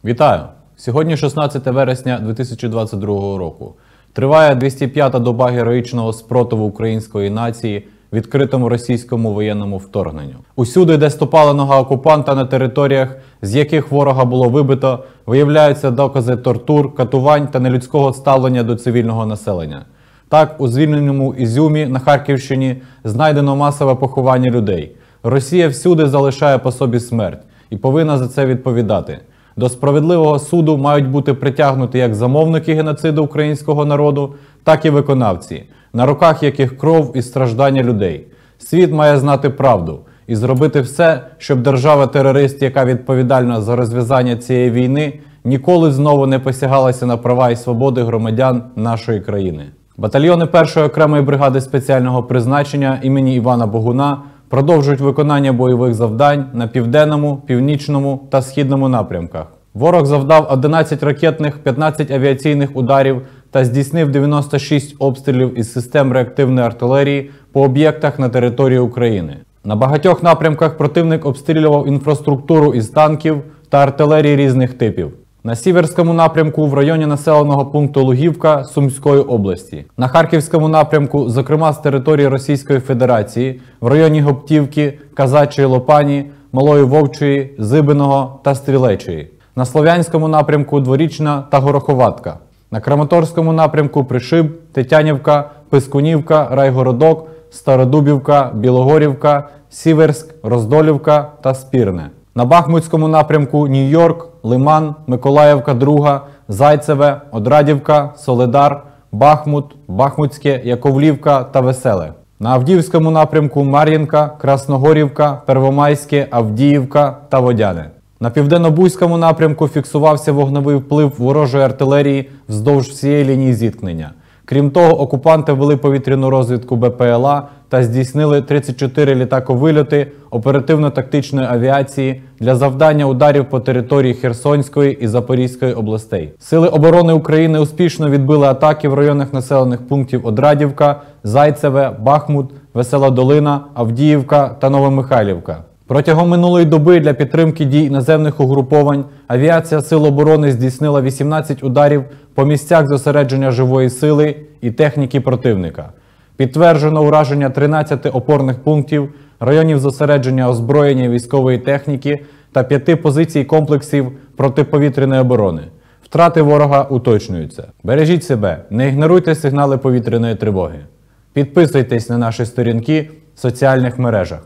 Вітаю! Сьогодні 16 вересня 2022 року. Триває 205-та доба героїчного спротиву української нації відкритому російському воєнному вторгненню. Усюди, де ступала нога окупанта на територіях, з яких ворога було вибито, виявляються докази тортур, катувань та нелюдського ставлення до цивільного населення. Так, у звільненому Ізюмі на Харківщині знайдено масове поховання людей. Росія всюди залишає по собі смерть і повинна за це відповідати. До справедливого суду мають бути притягнуті як замовники геноциду українського народу, так і виконавці, на руках яких кров і страждання людей. Світ має знати правду і зробити все, щоб держава-терорист, яка відповідальна за розв'язання цієї війни, ніколи знову не посягалася на права і свободи громадян нашої країни. Батальйони 1-ї окремої бригади спеціального призначення імені Івана Богуна продовжують виконання бойових завдань на південному, північному та східному напрямках. Ворог завдав 11 ракетних, 15 авіаційних ударів та здійснив 96 обстрілів із систем реактивної артилерії по об'єктах на території України. На багатьох напрямках противник обстрілював інфраструктуру із танків та артилерії різних типів. На Сіверському напрямку в районі населеного пункту Лугівка Сумської області. На Харківському напрямку, зокрема з території Російської Федерації, в районі Гоптівки, Казачої Лопані, Малої Вовчої, Зибиного та Стрілечої. На Слов'янському напрямку Дворічна та Гороховатка. На Краматорському напрямку Пришиб, Тетянівка, Пискунівка, Райгородок, Стародубівка, Білогорівка, Сіверськ, Роздолівка та Спірне. На Бахмутському напрямку Нью-Йорк, Лиман, Миколаївка, Друга, Зайцеве, Одрадівка, Солидар, Бахмут, Бахмутське, Яковлівка та Веселе. На Авдіївському напрямку Мар'їнка, Красногорівка, Первомайське, Авдіївка та Водяне. На Південно-Бузькому напрямку фіксувався вогневий вплив ворожої артилерії вздовж всієї лінії зіткнення. Крім того, окупанти ввели повітряну розвідку БПЛА та здійснили 34 літаковильоти оперативно-тактичної авіації для завдання ударів по території Херсонської і Запорізької областей. Сили оборони України успішно відбили атаки в районах населених пунктів Одрадівка, Зайцеве, Бахмут, Весела Долина, Авдіївка та Новомихайлівка. Протягом минулої доби для підтримки дій наземних угруповань авіація Сил оборони здійснила 18 ударів по місцях зосередження живої сили і техніки противника. Підтверджено ураження 13 опорних пунктів, районів зосередження озброєння військової техніки та 5 позицій комплексів протиповітряної оборони. Втрати ворога уточнюються. Бережіть себе, не ігноруйте сигнали повітряної тривоги. Підписуйтесь на наші сторінки в соціальних мережах.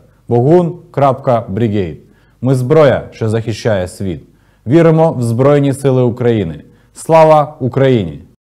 Bogun.brigade. Ми зброя, що захищає світ. Віримо в Збройні Сили України. Слава Україні!